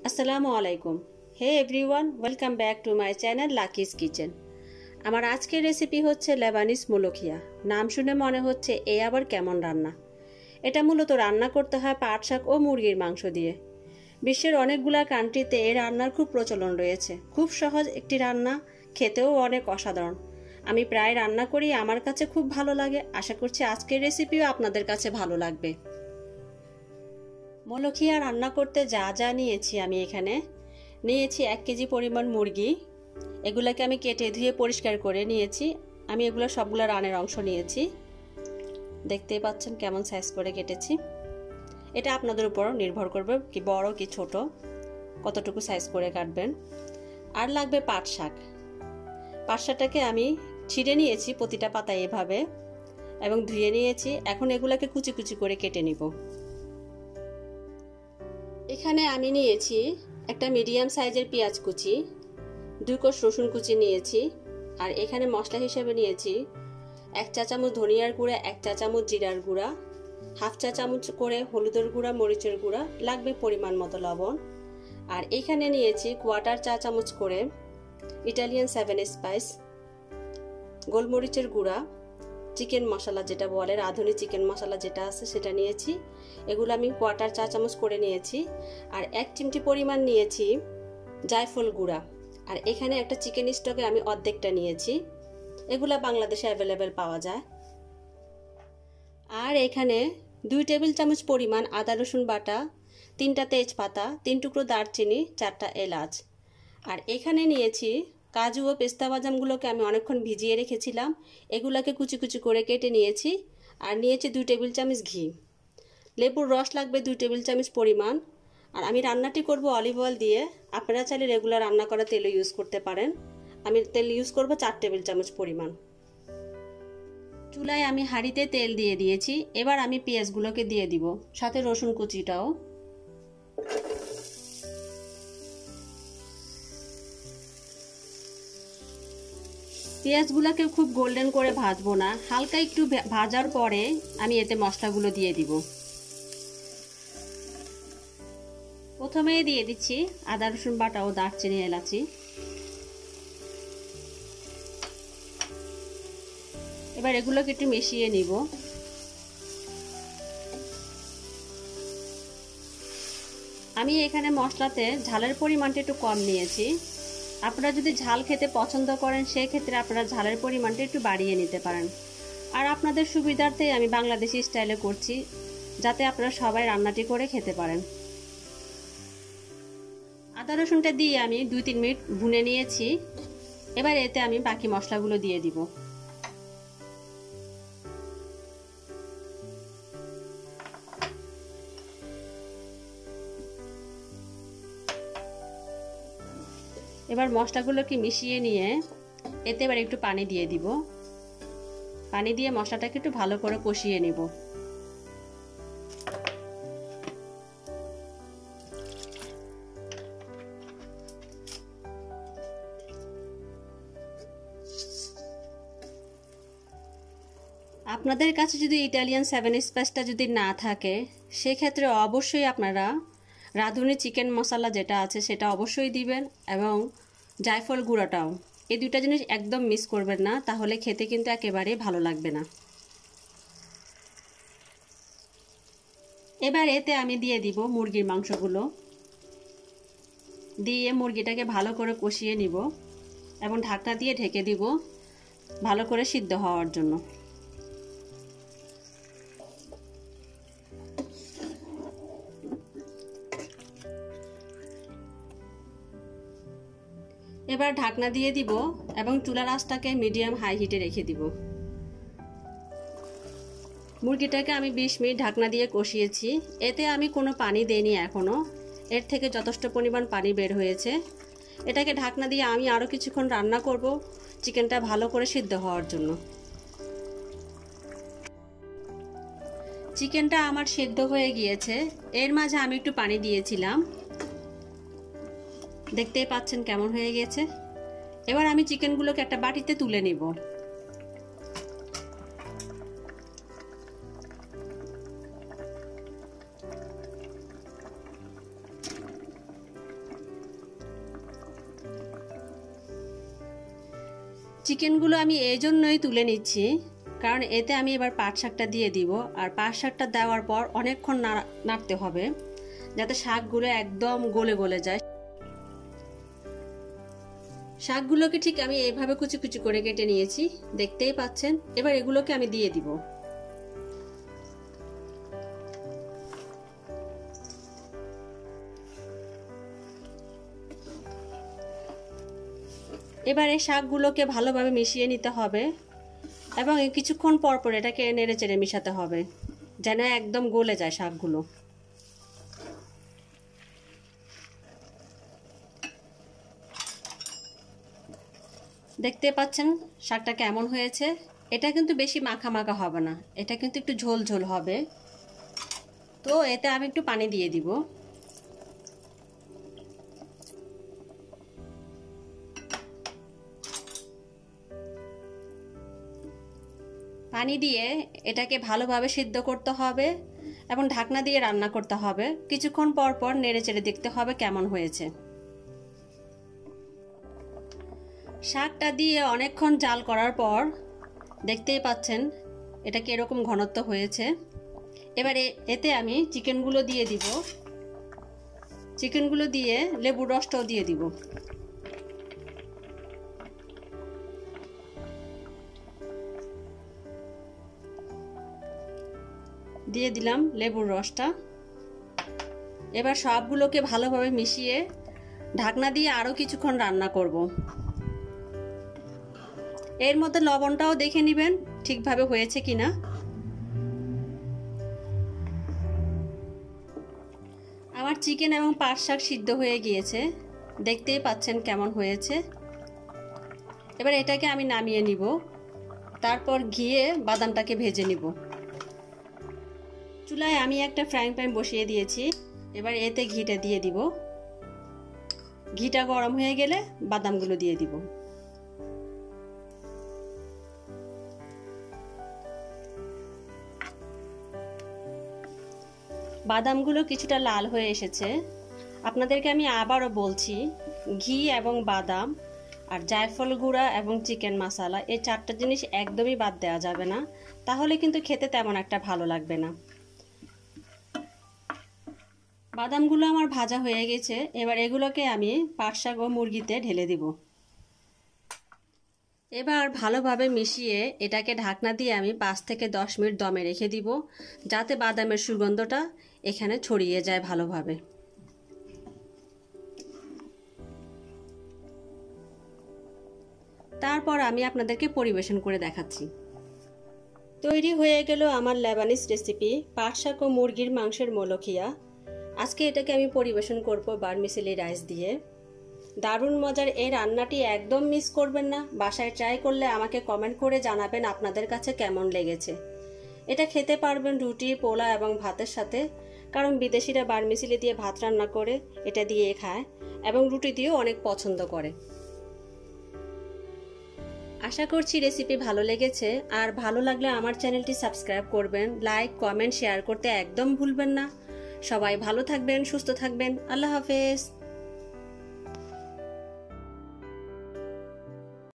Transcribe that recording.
আসসালামু আলাইকুম। Hey everyone, welcome back to my channel Lucky's kitchen. আমার আজকের রেসিপি হচ্ছে লেবানিজ মুলুখিয়া। নাম শুনে মনে হচ্ছে এ আবার কেমন রান্না। এটা মূলত রান্না করতে হয় পাট শাক ও মুরগির মাংস দিয়ে। বিশ্বের অনেকগুলা কান্ট্রিতে এই রান্নার খুব প্রচলন রয়েছে। খুব সহজ একটি রান্না, খেতেও অনেক অসাধারণ। আমি প্রায় রান্না করি, আমার কাছে খুব ভালো লাগে। আশা করছি আজকের রেসিপিও আপনাদের কাছে ভালো লাগবে। মুলুখিয়া রান্না করতে যা যা নিয়েছি, আমি এখানে নিয়েছি 1 কেজি পরিমাণ মুরগি। এগুলাকে আমি কেটে ধুয়ে পরিষ্কার করে নিয়েছি। আমি এগুলো সবগুলো রানের অংশ নিয়েছি, দেখতেই পাচ্ছেন কেমন সাইজ করে কেটেছি। এটা আপনাদের উপর নির্ভর করবে কি বড় কি ছোট, কতটুকু সাইজ করে কাটবেন। আর লাগবে পাট শাক। পাট শাকটাকে আমি ছিঁড়ে নিয়েছি প্রতিটা পাতা এভাবে এবং ধুয়ে নিয়েছি। এখন এগুলাকে কুচি কুচি করে কেটে নিব। এখানে আমি নিয়েছি একটা মিডিয়াম সাইজের পেঁয়াজ কুচি, 2 কোষ রসুন কুচি নিয়েছি। আর এখানে মশলা হিসেবে নিয়েছি 1 চা চামচ ধনিয়ার গুঁড়া, 1 চা চামচ জিরার গুঁড়া, 1/2 চা চামচ করে হলুদের গুঁড়া, মরিচের গুঁড়া, লাগবে পরিমাণ মতো লবণ। আর এখানে নিয়েছি 1/4 চা চামচ করে ইটালিয়ান 7 স্পাইস, গোলমরিচের গুঁড়া, চিকেন মশলা যেটা বলে, রাঁধুনি চিকেন মশলা যেটা আছে সেটা নিয়েছি। এগুলো আমি 1/4 চা চামচ করে নিয়েছি। আর 1 চিমটি পরিমাণ নিয়েছি জায়ফল গুঁড়া। আর এখানে একটা চিকেন স্টকে আমি অর্ধেকটা নিয়েছি। এগুলা বাংলাদেশে অ্যাভেলেবেল পাওয়া যায়। আর এখানে 2 টেবিল চামচ পরিমাণ আদা রসুন বাটা, 3টা তেজপাতা, 3 টুকরো দারচিনি, 4টা এলাচ। আর এখানে নিয়েছি কাজু ও পেস্তা বাদামগুলোকে আমি অনেকক্ষণ ভিজিয়ে রেখেছিলাম। এগুলাকে কুচি কুচি করে কেটে নিয়েছি। আর নিয়েছি 2 টেবিল চামচ ঘি। লেবুর রস লাগবে 2 টেবিল চামচ পরিমাণ। আর আমি রান্নাটি করব অলিভ অয়েল দিয়ে। আপনারা চাইলে রেগুলার রান্না করা তেলও ইউজ করতে পারেন। আমি তেল ইউজ করব 4 টেবিল চামচ পরিমাণ। চুলায় আমি হাঁড়িতে তেল দিয়ে দিয়েছি। এবার আমি পেঁয়াজগুলোকে দিয়ে দিব, সাথে রসুন কুচিটাও। পেঁয়াজগুলোকে খুব গোল্ডেন করে ভাজবো না, হালকা একটু ভাজার পরে আমি এতে মশলাগুলো দিয়ে দিব। প্রথমে দিয়ে দিচ্ছি আদা রসুন বাটা ও দারচিনি এলাচি। এবার এগুলোকে একটু মিশিয়ে নিব। আমি এখানে মশলাতে ঝালের পরিমাণটা একটু কম নিয়েছি। আপনারা যদি ঝাল খেতে পছন্দ করেন সেক্ষেত্রে আপনারা ঝালের পরিমাণটা একটু বাড়িয়ে নিতে পারেন। আর আপনাদের সুবিধার্থে আমি বাংলাদেশি স্টাইলে করছি, যাতে আপনারা সবাই রান্নাটি করে খেতে পারেন। আদা রসুনটা দিয়ে আমি 2-3 মিনিট ভুনে নিয়েছি। এবার এতে আমি বাকি মশলাগুলো দিয়ে দিব। এবার মশলাগুলোকে মিশিয়ে নিয়ে এতে এবার একটু পানি দিয়ে দিব। পানি দিয়ে মশলাটাকে একটু ভালো করে কষিয়ে নিব। আপনাদের কাছে যদি ইটালিয়ান 7 স্পাইসটা যদি না থাকে, সেক্ষেত্রে অবশ্যই আপনারা রাঁধুনি চিকেন মশলা যেটা আছে সেটা অবশ্যই দিবেন, এবং জায়ফল গুঁড়াটাও। এই 2টা জিনিস একদম মিস করবেন না, তাহলে খেতে কিন্তু একেবারেই ভালো লাগবে না। এবার এতে আমি দিয়ে দিব মুরগির মাংসগুলো। দিয়ে মুরগিটাকে ভালো করে কষিয়ে নিব এবং ঢাকনা দিয়ে ঢেকে দিব ভালো করে সিদ্ধ হওয়ার জন্য। এবার ঢাকনা দিয়ে দিব এবং চুলার আঁচটাকে মিডিয়াম হাই হিটে রেখে দিব। মুরগিটাকে আমি 20 মিনিট ঢাকনা দিয়ে কষিয়েছি। এতে আমি কোনো পানি দেইনি এখনো, এর থেকে যথেষ্ট পরিমাণ পানি বের হয়েছে। এটাকে ঢাকনা দিয়ে আমি আরও কিছুক্ষণ রান্না করব চিকেনটা ভালো করে সিদ্ধ হওয়ার জন্য। চিকেনটা আমার সিদ্ধ হয়ে গিয়েছে। এর মাঝে আমি একটু পানি দিয়েছিলাম, দেখতেই পাচ্ছেন কেমন হয়ে গেছে। এবার আমি চিকেনগুলোকে একটা বাটিতে তুলে নিব। চিকেনগুলো আমি এই জন্যই তুলে নিচ্ছি, কারণ এতে আমি এবার পাট শাকটা দিয়ে দিব। আর পাট শাকটা দেওয়ার পর অনেকক্ষণ নাড়তে হবে, যাতে শাকগুলো একদম গলে গলে যায়। শাকগুলোকে ঠিক আমি এইভাবে কুচি কুচি করে কেটে নিয়েছি, দেখতেই পাচ্ছেন। এবার এগুলোকে আমি দিয়ে দিব। এবার এই শাকগুলোকে ভালোভাবে মিশিয়ে নিতে হবে এবং কিছুক্ষণ পর পর এটাকে নেড়ে চেড়ে মিশাতে হবে, যেন একদম গলে যায় শাকগুলো। দেখতে পাচ্ছেন শাকটা কেমন হয়েছে। এটা কিন্তু বেশি মাখা মাখা হবে না, এটা কিন্তু একটু ঝোল ঝোল হবে। তো এতে আমি একটু পানি দিয়ে দিব। পানি দিয়ে এটাকে ভালোভাবে সিদ্ধ করতে হবে এবং ঢাকনা দিয়ে রান্না করতে হবে। কিছুক্ষণ পর পর নেড়ে চেড়ে দেখতে হবে কেমন হয়েছে। শাকটা দিয়ে অনেকক্ষণ জাল করার পর দেখতেই পাচ্ছেন এটা কিরকম ঘনত্ব হয়েছে। এবারে এতে আমি চিকেনগুলো দিয়ে দিব। চিকেনগুলো দিয়ে লেবুর রসটাও দিয়ে দিব। দিয়ে দিলাম লেবুর রসটা। এবার সবগুলোকে ভালোভাবে মিশিয়ে ঢাকনা দিয়ে আরো কিছুক্ষণ রান্না করব। এর মধ্যে লবণটাও দেখে নেবেন ঠিকভাবে হয়েছে কিনা। আমার চিকেন এবং পাট শাক সিদ্ধ হয়ে গিয়েছে, দেখতেই পাচ্ছেন কেমন হয়েছে। এবার এটাকে আমি নামিয়ে নিব, তারপর ঘিয়ে বাদামটাকে ভেজে নিব। চুলায় আমি একটা ফ্রাইং প্যান বসিয়ে দিয়েছি, এবার এতে ঘিটা দিয়ে দিব। ঘিটা গরম হয়ে গেলে বাদামগুলো দিয়ে দিব। বাদামগুলো কিছুটা লাল হয়ে এসেছে। আপনাদেরকে আমি আবারও বলছি, ঘি এবং বাদাম আর জায়ফল গুঁড়া এবং চিকেন মশলা, এই চারটা জিনিস একদমই বাদ দেওয়া যাবে না, তাহলে কিন্তু খেতে তেমন একটা ভালো লাগবে না। বাদামগুলো আমার ভাজা হয়ে গেছে, এবার এগুলোকে আমি পাট শাক ও মুরগিতে ঢেলে দিব। এবার ভালোভাবে মিশিয়ে এটাকে ঢাকনা দিয়ে আমি 5 থেকে 10 মিনিট দমে রেখে দিব, যাতে বাদামের সুগন্ধটা এখানে ছড়িয়ে যায় ভালোভাবে। তারপর আমি আপনাদেরকে পরিবেশন করে দেখাচ্ছি। তৈরি হয়ে গেল আমার লেবানিজ রেসিপি পাট শাক ও মুরগির মাংসের মোলখিয়া। আজকে এটাকে আমি পরিবেশন করব বারমিসেলি রাইস দিয়ে। দারুণ মজার এই রান্নাটি একদম মিস করবেন না। বাসায় ট্রাই করলে আমাকে কমেন্ট করে জানাবেন আপনাদের কাছে কেমন লেগেছে। এটা খেতে পারবেন রুটি, পোলা এবং ভাতের সাথে, কারণ বিদেশিরা বারমিসেলি দিয়ে ভাত রান্না করে এটা দিয়ে খায় এবং রুটি দিয়েও অনেক পছন্দ করে। আশা করছি রেসিপি ভালো লেগেছে, আর ভালো লাগলে আমার চ্যানেলটি সাবস্ক্রাইব করবেন, লাইক, কমেন্ট, শেয়ার করতে একদম ভুলবেন না। সবাই ভালো থাকবেন, সুস্থ থাকবেন। আল্লাহ হাফেজ।